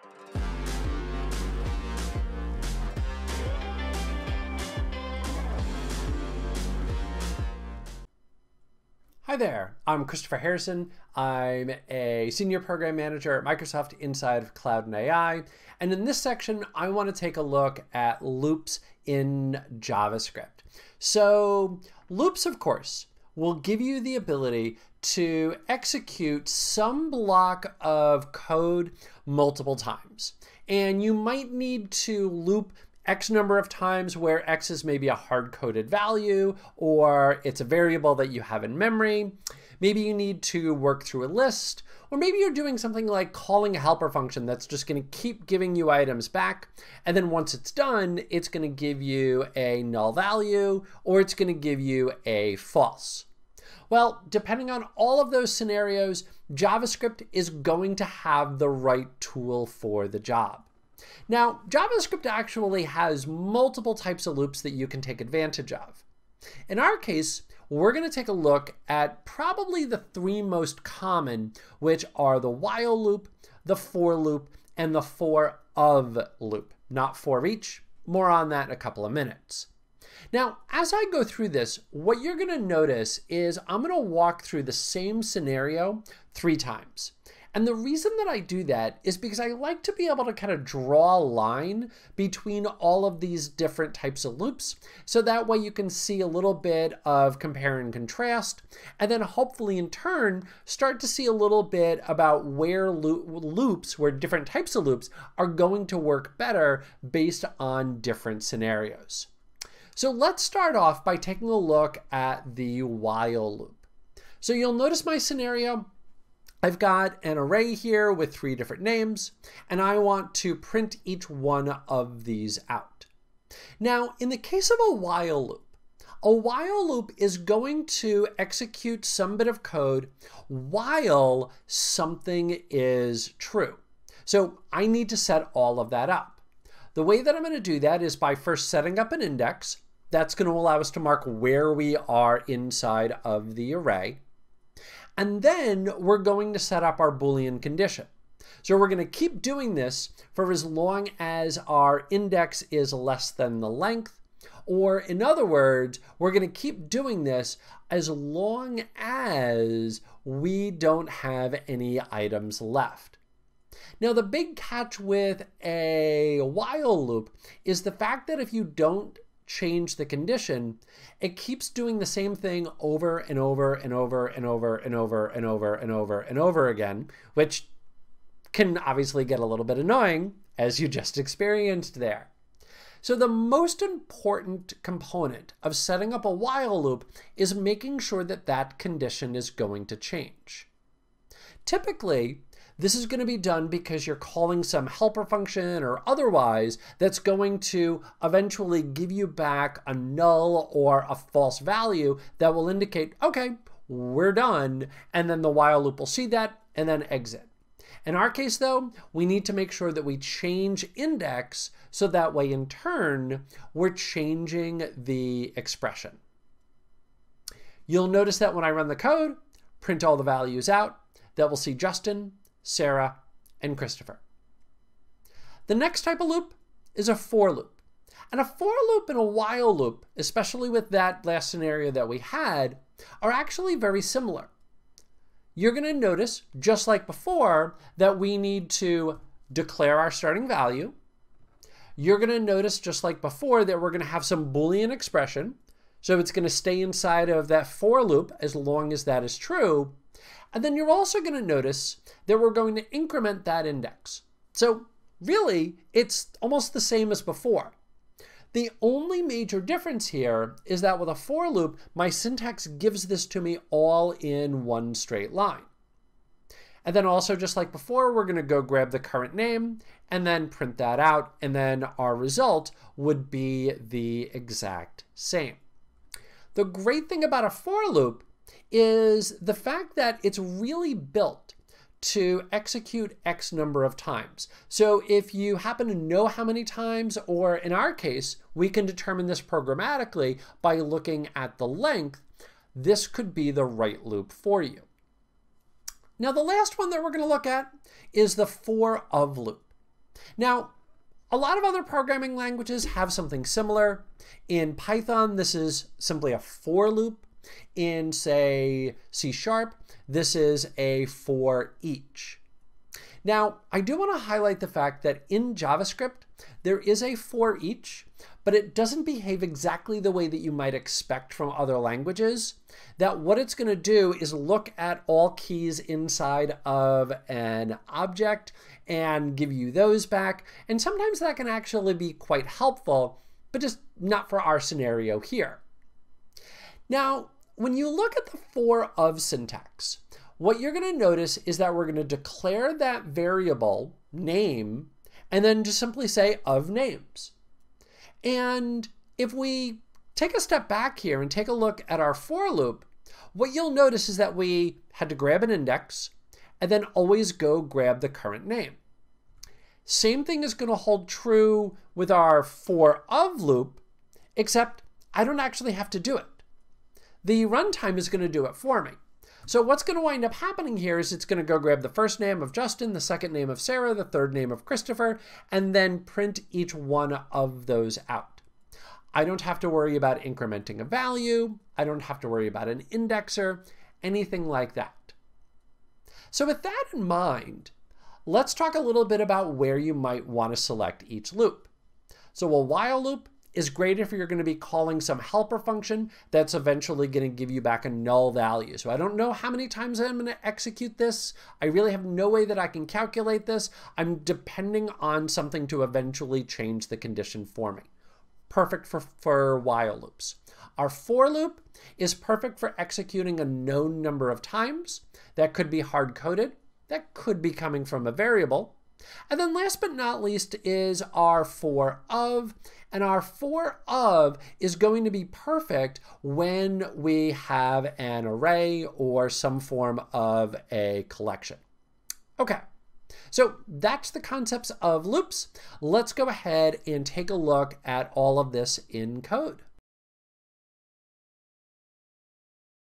Hi there, I'm Christopher Harrison. I'm a Senior Program Manager at Microsoft inside of Cloud and AI. And in this section, I want to take a look at loops in JavaScript. So loops, of course, will give you the ability to execute some block of code multiple times. And you might need to loop X number of times where X is maybe a hard-coded value, or it's a variable that you have in memory. Maybe you need to work through a list, or maybe you're doing something like calling a helper function that's just going to keep giving you items back. And then once it's done, it's going to give you a null value, or it's going to give you a false. Well, depending on all of those scenarios, JavaScript is going to have the right tool for the job. Now, JavaScript actually has multiple types of loops that you can take advantage of. In our case, we're going to take a loop at probably the three most common, which are the while loop, the for loop, and the for of loop. Not for each. More on that in a couple of minutes. Now, as I go through this, what you're going to notice is I'm going to walk through the same scenario 3 times. And the reason that I do that is because I like to be able to kind of draw a line between all of these different types of loops. So that way you can see a little bit of compare and contrast, and then hopefully in turn start to see a little bit about where where different types of loops are going to work better based on different scenarios. So let's start off by taking a look at the while loop. So you'll notice my scenario. I've got an array here with 3 different names, and I want to print each one of these out. Now, in the case of a while loop is going to execute some bit of code while something is true. So I need to set all of that up. The way that I'm going to do that is by first setting up an index. That's going to allow us to mark where we are inside of the array. And then we're going to set up our Boolean condition. So we're going to keep doing this for as long as our index is less than the length. Or in other words, we're going to keep doing this as long as we don't have any items left. Now, the big catch with a while loop is the fact that if you don't change the condition, it keeps doing the same thing over and over and over and over and over and over and over and over again, which can obviously get a little bit annoying, as you just experienced there. So the most important component of setting up a while loop is making sure that that condition is going to change. Typically, this is going to be done because you're calling some helper function or otherwise that's going to eventually give you back a null or a false value that will indicate, okay, we're done, and then the while loop will see that and then exit. In our case, though, we need to make sure that we change index so that way in turn we're changing the expression. You'll notice that when I run the code, print all the values out, that we'll see Justin, Sarah, and Christopher. The next type of loop is a for loop. And a for loop and a while loop, especially with that last scenario that we had, are actually very similar. You're going to notice, just like before, that we need to declare our starting value. You're going to notice, just like before, that we're going to have some Boolean expression. So it's going to stay inside of that for loop as long as that is true. And then you're also going to notice that we're going to increment that index. So really, it's almost the same as before. The only major difference here is that with a for loop, my syntax gives this to me all in one straight line. And then also, just like before, we're going to go grab the current name and then print that out. And then our result would be the exact same. The great thing about a for loop is the fact that it's really built to execute X number of times. So if you happen to know how many times, or in our case, we can determine this programmatically by looking at the length, this could be the right loop for you. Now, the last one that we're going to look at is the for of loop. Now, a lot of other programming languages have something similar. In Python, this is simply a for loop. In, say, C#, this is a for each. Now, I do want to highlight the fact that in JavaScript, there is a for each, but it doesn't behave exactly the way that you might expect from other languages. That what it's going to do is look at all keys inside of an object and give you those back. And sometimes that can actually be quite helpful, but just not for our scenario here. Now, when you look at the for of syntax, what you're going to notice is that we're going to declare that variable name and then just simply say of names. And if we take a step back here and take a look at our for loop, what you'll notice is that we had to grab an index and then always go grab the current name. Same thing is going to hold true with our for of loop, except I don't actually have to do it. The runtime is going to do it for me. So what's going to wind up happening here is it's going to go grab the first name of Justin, the second name of Sarah, the third name of Christopher, and then print each one of those out. I don't have to worry about incrementing a value. I don't have to worry about an indexer, anything like that. So with that in mind, let's talk a little bit about where you might want to select each loop. So a while loop is great if you're going to be calling some helper function that's eventually going to give you back a null value. So I don't know how many times I'm going to execute this. I really have no way that I can calculate this. I'm depending on something to eventually change the condition for me. Perfect for while loops. Our for loop is perfect for executing a known number of times. That could be hard-coded. That could be coming from a variable. And then last but not least is our for of. And our for of is going to be perfect when we have an array or some form of a collection. Okay, so that's the concepts of loops. Let's go ahead and take a look at all of this in code.